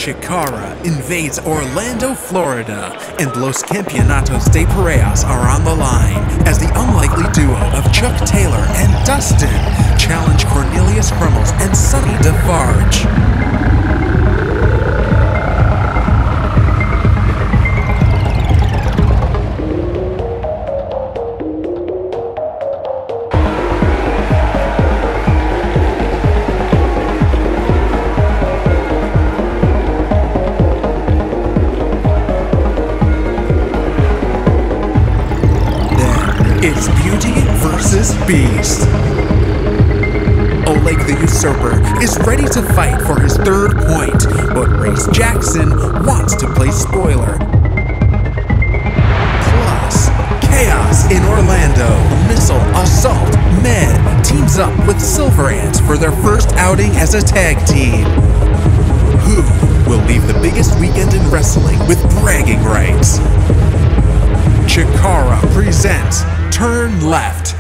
CHIKARA invades Orlando, Florida, and Los Campeonatos de Parejas are on the line as the unlikely duo of Chuck Taylor and Dustin challenge Cornelius Crummels and Sonny DeFarge. It's Beauty versus Beast. Oleg the Usurper is ready to fight for his third point, but Race Jaxon wants to play spoiler. Plus, Chaos in Orlando. Missile Assault Med teams up with Silver Ant for their first outing as a tag team. Who will leave the biggest weekend in wrestling with bragging rights? CHIKARA presents Turn Left.